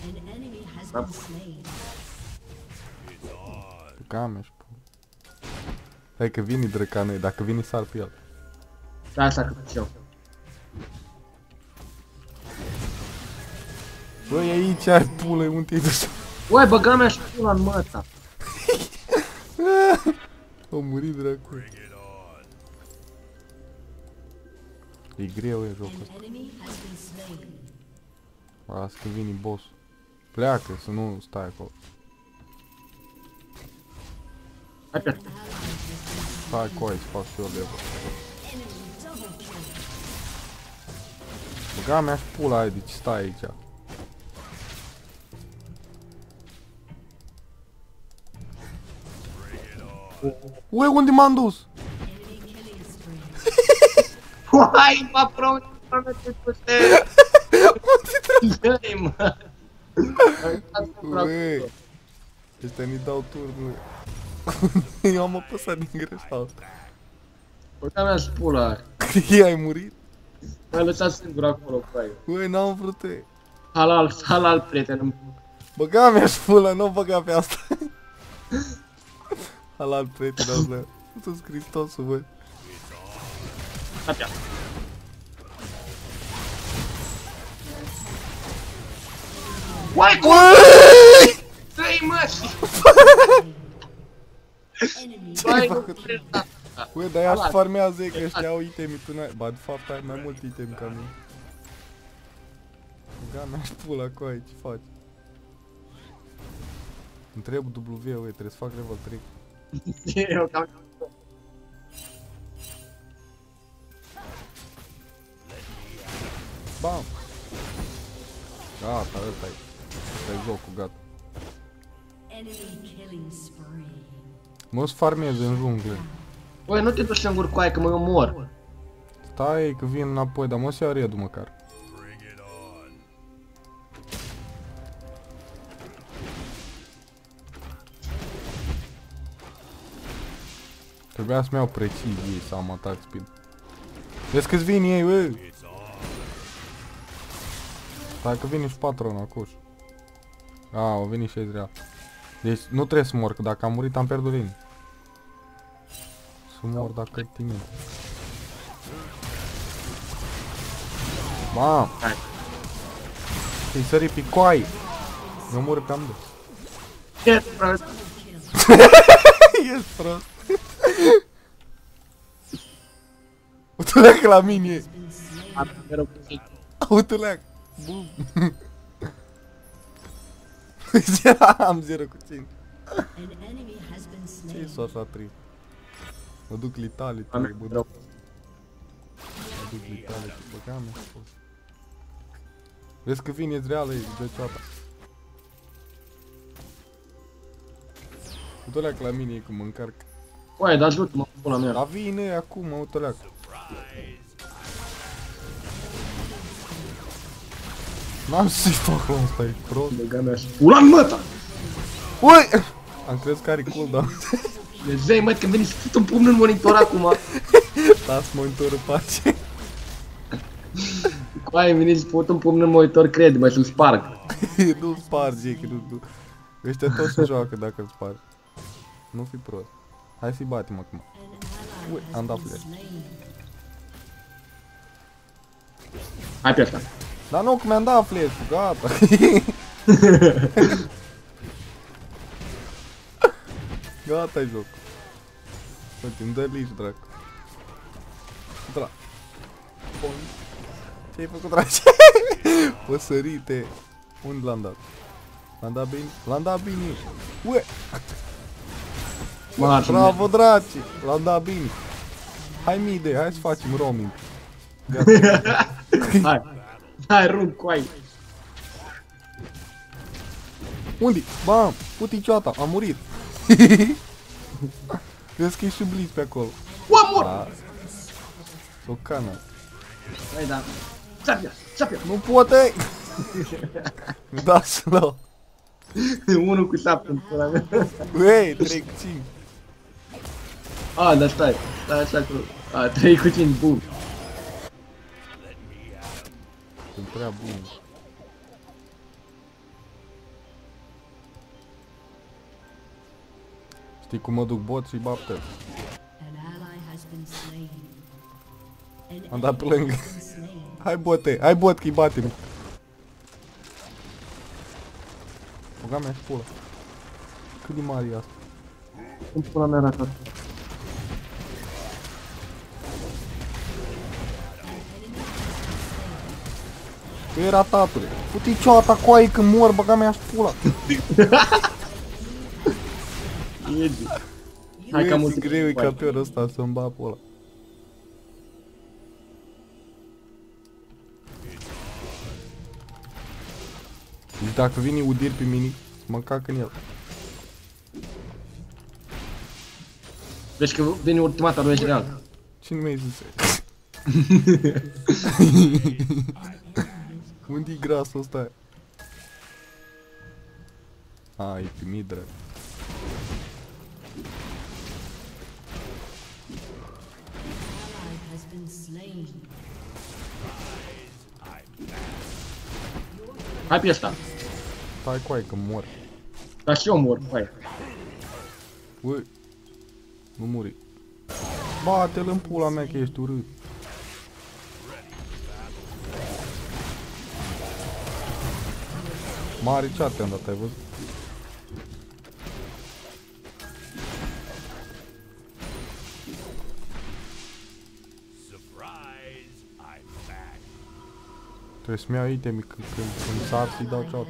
Gameș. Hai că vine drăcanei, dacă vine sar pe el. Da, asta cât și eu. Băi, aici ai pulă, unde te-ai dus? Uai, băga mea și pula în măta. A murit dracu. E greu e jocul ăsta. Asta că vine boss. Pleacă, să nu stai acolo. Hai pe Stai cu aia să fac și eu level. Băga mea și pula aia, deci stai aici. Ue, unde m-am dus? Uai, mă, prost, mă, te puste. Dă-i, mă. Ue, ăștia ne dau turnul. Eu am apăsat din greșeală. Băga mea și pula aia. Ei, ai murit? M-ai lăsat singur acolo cu aia. Ue, n-am vrut ei. Halal, prietenul. Băga mea și pula, nu băga pe asta. Halal, prietenul ăsta. Sus Hristosul, băi. Hai pe Uai, cum? Dă-i, mă, Băi, nu trebuie asta. Ue, dar ea-și farmează ei că ăștia au itemi, tu n-ai... Ba, de fapt ai mai mult itemi ca mine. Băga mea și pula cu aia, ce faci? Întreb W, ue, trebuie să fac level 3. Eu cam... Bam! Gata, ăsta-i. Ăsta-i jocul, gata. Mă-ți farmeze în jungle. Băi, nu te duci singur cu aia că mă omor. Stai că vin înapoi, dar mă-ți ia redul măcar. Trebuia să-mi iau precizie să am atac speed. Vezi că-ți vin ei, bă! Stai că vine și patronul acolo. A, au venit și Ezreal. Deci nu trebuie să mor, că dacă am murit am pierdut linie. Să mor dacă tine. Mam! Te-ai sărit pe coai! Eu mor pe amândoi. Ești prost. Ești prost. Uite-leacă la mine! Uite-leacă! Bum! Am 0 cu 5. Ce-i s-o așa trist? Mă duc Litality, mă duc Litality, băga mea. Vezi că vine Ezreal, e găcioata. Uite-leacă la mine, e cum mă încarc. Uai, dar ajută-mă, pula mea. Dar vine acum, uite-leacă. N-am să-i fac om, ăsta e prost. Băga mea și pula în măta! Ui! Am crezut că are cooldown. Dumnezei, măi, când veni să fut un pumn în monitor acum. Las monitorul pace. Cu aia veni să fut un pumn în monitor, crede-mă, să-l sparg. Nu sparge, că nu... Ăștia toți se joacă dacă îl spargi. Nu fi prost. Hai să-i batem acum. Ui, am dat flash. Hai pe asta. Dar nu, că mi-am dat flash-ul, gata. Gata-i joc. Uite, îmi dă liș, dracu. Dra. Ce-ai făcut, dragi? Păsărite. Unde l-am dat? L-am dat bine? L-am dat bine. Ue! Bravo, draci! L-am dat bine. Hai mide, hai să facem roaming. Hai, rung cu ai. Unde? Bam! Puticioata, am murit. Vezi că e și blitz pe acolo. Ua, mor! O cană. Hai, da. Țapia, țapia. Nu poate! Da, slow. 1 cu 7 în pula mea. Uei, 3 cu 5. A, dar stai. Stai așa cu... A, 3 cu 5, bun. Sunt prea bun. Știi cum mă duc bot și baptez. Am dat pe lângă. Hai bote, hai bot că-i batem. Băga mea și pula. Cât de mare e asta? Cum pula mea ratat. Tu e ratatule. Fute-i cioata coaie când mor, băga mea și pula. Hai că am e greu e campion ăsta să-mi ba pula. Deci dacă vine Udir pe mine, mă cac în el. Deci că vine ultimata lui real. Cine mi-ai zis? Unde-i grasul ăsta? A, e pe midră. Hai pe ăsta. Stai coaie că mor. Dar și eu mor, hai. Ui, nu muri. Bate-l în pula mea că ești urât. Mare chat te-am dat, ai văzut? Trebuie să-mi iau itemi când sar să-i dau chat.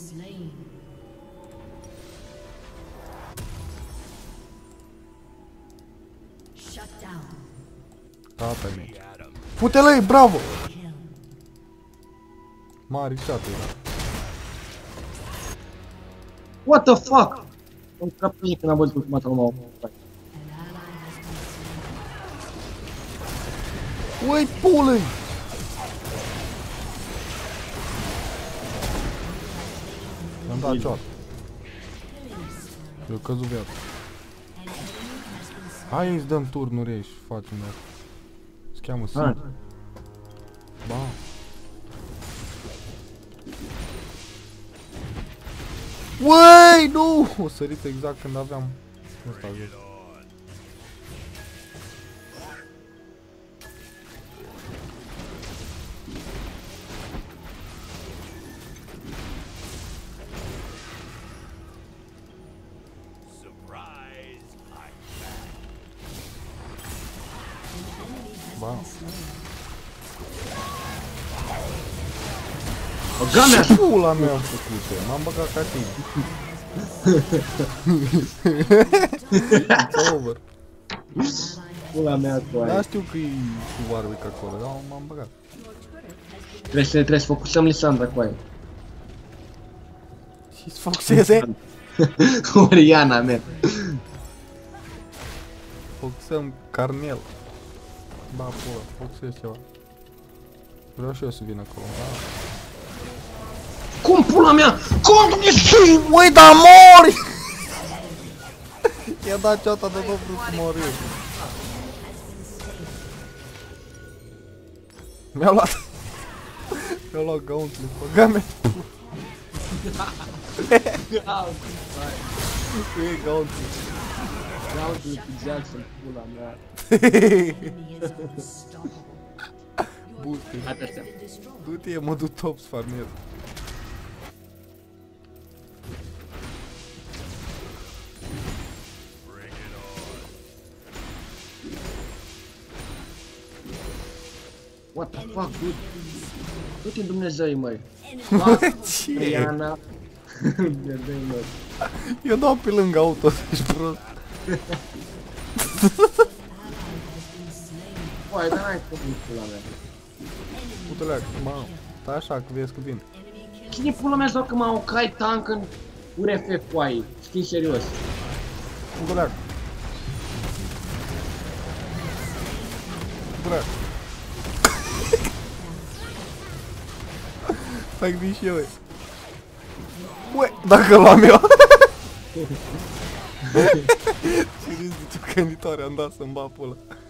Tata mea. Fute-l-i, bravo! Mare chat era. What the fuck? Am cap pe când am văzut ultimata lumea. Ui, pulă-i! I-am dat chat. Eu căzut viața. Hai îți dăm turnuri aici și facem asta. Se cheamă Sim. Ba. Uai, nu! O sărit exact când aveam ăsta jos. Ba. Băga-mea! Ce pula mea am făcut-o? M-am băgat ca tine. It's over. Pula mea cu aia. Da, știu că e cu Warwick acolo, dar m-am băgat. Trebuie să focusăm Lisandra cu aia. Și-ți foxeze? Oriana, mea. Foxăm Carnel. Ba, pula, foxez ceva. Vreau și eu să vin acolo. Cum pula mea? Cum ești? Ui, da mori! I-a dat ceata de tot vrut să mor eu. Mi-a luat gauntlet, băga mea. E gauntlet. Gauntlet Jackson, pula mea. Booster. Hai pe astea. Du-te, e modul tops farmier. What the fuck, dude? Du-te Dumnezeu, măi. Ce? Oriana. Dumnezeu, măi. Eu dau pe lângă auto, ești prost. Păi, dar n-ai cum pula mea. Putu-leac, mamă. Stai așa, că vezi că vin. Cine pula mea sau că mă cai tank în URF cu aia? Știi serios. Putu-leac. Putu-leac. Stai că vin și eu, e. Ue, dacă l-am eu. Ce râzi de ciocănitoare am dat să-mi ba pula.